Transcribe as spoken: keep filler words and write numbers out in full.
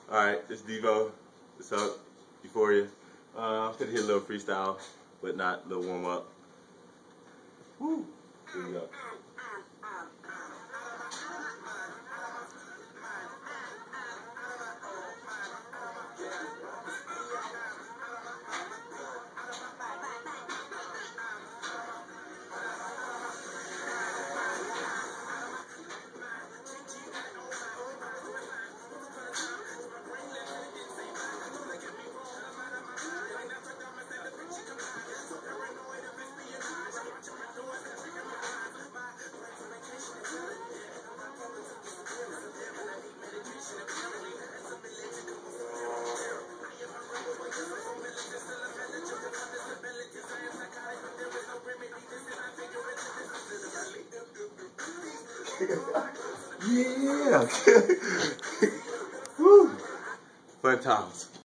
Alright, it's Devo. What's up? Euphoria. Uh, I'm gonna hit a little freestyle, but not a little warm up. Woo! Here we go. Yeah! Woo! Fun times.